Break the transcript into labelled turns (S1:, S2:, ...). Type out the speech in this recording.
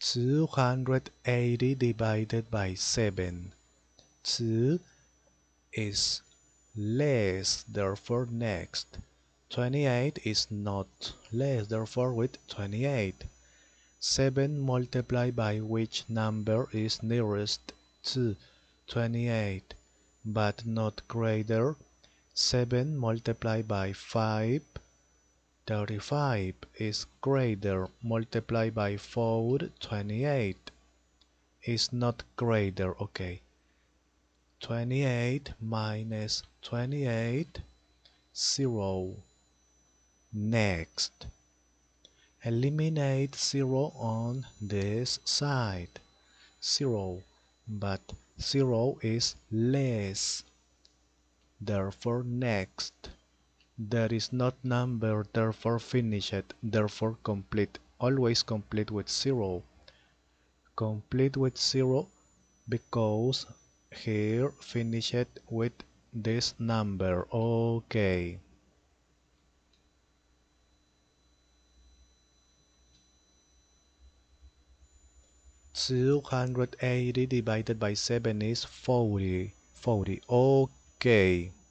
S1: 280 divided by 7. 2 is less, therefore next. 28 is not less, therefore with 28. 7 multiplied by which number is nearest to 28, but not greater. 7 multiplied by 5, 35 is greater. Multiplied by 4, 28 is not greater. Okay. 28 minus 28, 0. Next, eliminate 0 on this side. 0, but 0 is less. Therefore next. There is not number, therefore finish it, therefore complete. Always complete with 0. Complete with 0 because here finish it with this number. Okay. $280 divided by 7 is 40. Okay.